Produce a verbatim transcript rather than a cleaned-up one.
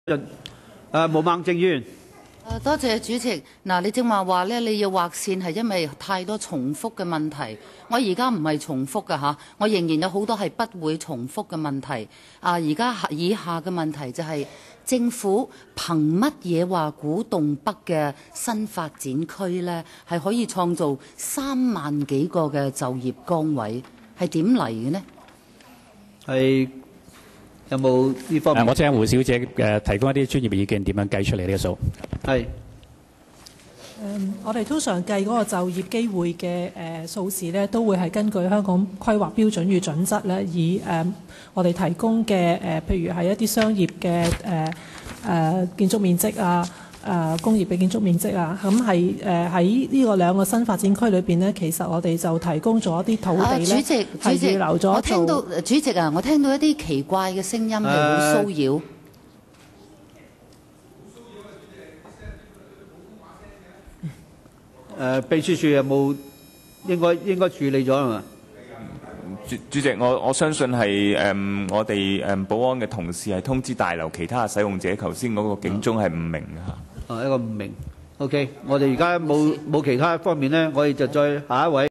誒，毛孟靜議員。 誒，多謝主席。嗱，你正話話咧，你要劃線係因為太多重複嘅問題。我而家唔係重複㗎吓，我仍然有好多係不會重複嘅問題。啊，而家以下嘅問題就係、是、政府憑乜嘢話古洞北嘅新發展區呢係可以創造三萬幾個嘅就業崗位？係點嚟嘅呢？ 係有冇呢方面？ 我請胡小姐誒提供一啲專業意見，點樣計出嚟呢個數？係。 嗯，我哋通常計嗰個就業機會嘅誒數字咧，都會係根據香港規劃標準與準則咧，以誒、呃、我哋提供嘅誒、呃，譬如係一啲商業嘅誒誒建築面積啊，誒、呃、工業嘅建築面積啊，咁係誒喺呢個兩個新發展區裏邊咧，其實我哋就提供咗一啲土地咧，係預留咗。 我聽到主席啊，我聽到一啲奇怪嘅聲音係好騷擾。呃誒、呃，秘書處有冇應該應該處理咗係嘛？ 主主席，我我相信係誒、嗯、我哋誒保安嘅同事係通知大樓其他使用者，頭先嗰個警鐘係唔明嘅嚇。 哦，一個唔明。OK，我哋而家冇冇其他方面咧，我哋就再下一位。